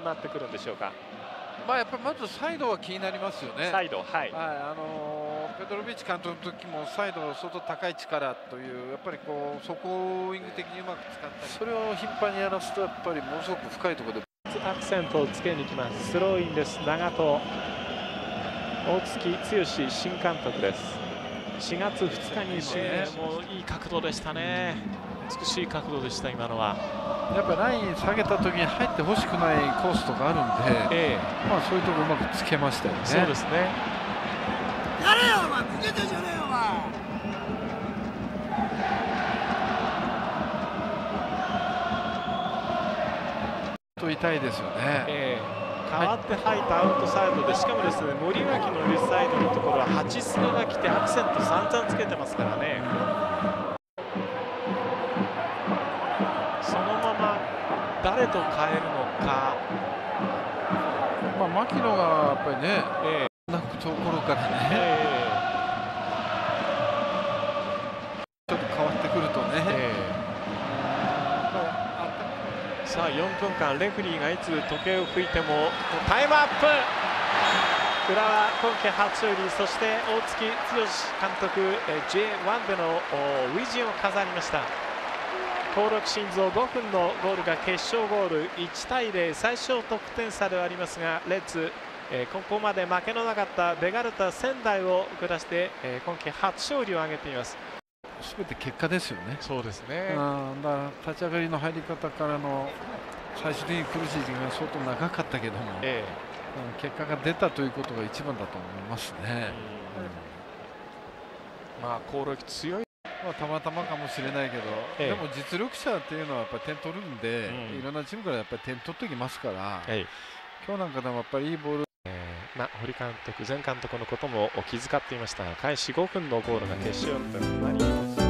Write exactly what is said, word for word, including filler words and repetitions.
なってくるんでしょうか。 まあやっぱりまずサイドは気になりますよね。 サイド、はい、 はい、あのー、ペドロビッチ監督の時もサイド相当高い力というやっぱりこうそこをウイング的にうまく使ったり、それを頻繁にやらすとやっぱりものすごく深いところでアクセントをつけに行きます。スローインです。長門、大月剛新監督です。しがつふつかに就任、もういい角度でしたね。美しい角度でした今のは。 やっぱライン下げた時に入ってほしくないコースとかあるんで、ええ、まあそういうところうまくつけましたよね。 そうですね。 やれよお前、逃げてんじゃねえよお前。 と痛いですよね。 ええ、代わって入ったアウトサイドで、しかもですね、森脇の右サイドのところは八菅が来てアクセント散々つけてますからね。そのまま誰と変えるのか。 まあ牧野がやっぱりね、 ええ、 泣くところからね、ええ、ちょっと変わってくるとね。ええ、 さあよんぷんかんレフェリーがいつ時計を吹いてもタイムアップ。浦和今季初勝利、そして大月剛監督 ジェイワン での初陣を飾りました。興梠慎三ごふんのゴールが決勝ゴール、いちたいゼロ、最小得点差ではありますが、レッズ、えー、ここまで負けのなかったベガルタ仙台を下して、えー、今季初勝利を挙げています。 すべて結果ですよね。 そうですね。 だから立ち上がりの入り方からの最終的に苦しい時間が相当長かったけども、ええ、結果が出たということが一番だと思いますね。 うん、まあ興梠強い。 まあたまたまかもしれないけど、ええ、でも実力者っていうのはやっぱり点取るんで、うん、いろんなチームからやっぱり点取ってきますから、ええ、今日なんかでもやっぱりいいボール。 まあ、堀監督、前監督のことも気遣っていましたが、開始ごふんのゴールが決勝点となります。